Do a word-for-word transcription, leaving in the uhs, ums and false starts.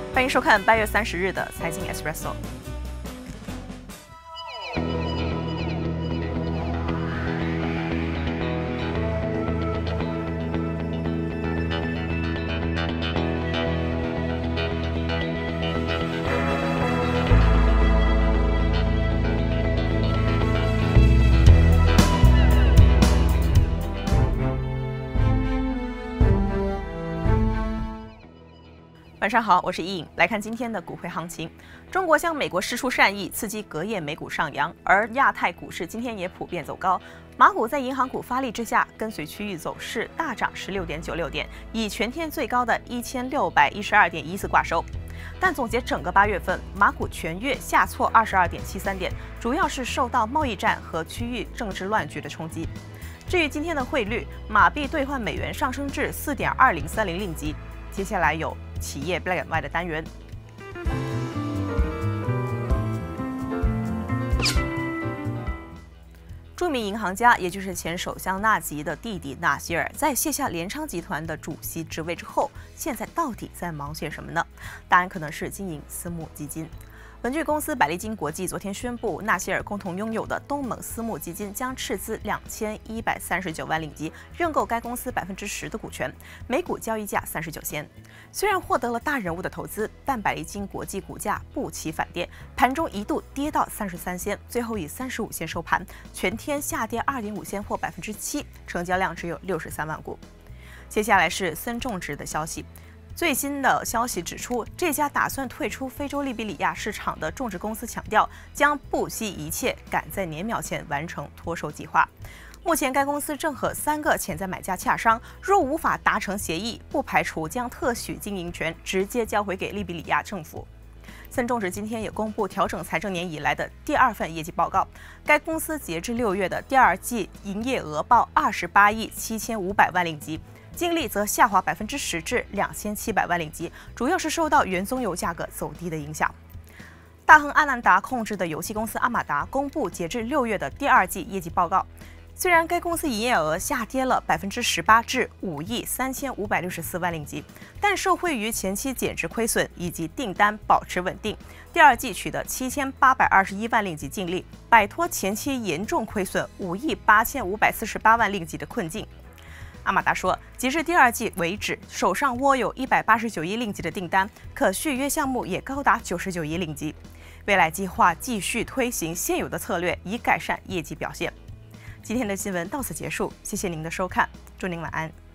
欢迎收看八月三十日的财经 Espresso。晚上好，我是伊颖，来看今天的股汇行情。中国向美国释出善意，刺激隔夜美股上扬，而亚太股市今天也普遍走高。马股在银行股发力之下，跟随区域走势大涨十六点九六点，以全天最高的一千六百一十二点一四挂收。但总结整个八月份，马股全月下挫二十二点七三点，主要是受到贸易战和区域政治乱局的冲击。至于今天的汇率，马币兑换美元上升至四点二零三零令吉。接下来有企业 Black and White 的单元。著名银行家，也就是前首相纳吉的弟弟纳希尔，在卸下联昌集团的主席职位之后，现在到底在忙些什么呢？答案可能是经营私募基金。本据公司百利金国际昨天宣布，纳希尔共同拥有的东盟私募基金将斥资两千一百三十九万令吉，认购该公司百分之十的股权，每股交易价三十九仙。虽然获得了大人物的投资，但百利金国际股价不期反跌，盘中一度跌到三十三仙，最后以三十五仙收盘，全天下跌二点五仙或百分之七，成交量只有六十三万股。接下来是森种植的消息。最新的消息指出，这家打算退出非洲利比里亚市场的种植公司强调，将不惜一切赶在年秒前完成脱手计划。目前，该公司正和三个潜在买家洽商，若无法达成协议，不排除将特许经营权直接交回给利比里亚政府。森种植今天也公布调整财政年以来的第二份业绩报告，该公司截至六月的第二季营业额报二十八亿七千五百万令吉。净利则下滑百分之十至两千七百万令吉，主要是受到原棕油价格走低的影响。大亨阿兰达控制的游戏公司阿马达公布截至六月的第二季业绩报告，虽然该公司营业额下跌了百分之十八至五亿三千五百六十四万令吉，但受惠于前期减值亏损以及订单保持稳定，第二季取得七千八百二十一万令吉净利，摆脱前期严重亏损五亿八千五百四十八万令吉的困境。阿马达说，截至第二季为止，手上握有一百八十九亿令吉的订单，可续约项目也高达九十九亿令吉。未来计划继续推行现有的策略，以改善业绩表现。今天的新闻到此结束，谢谢您的收看，祝您晚安。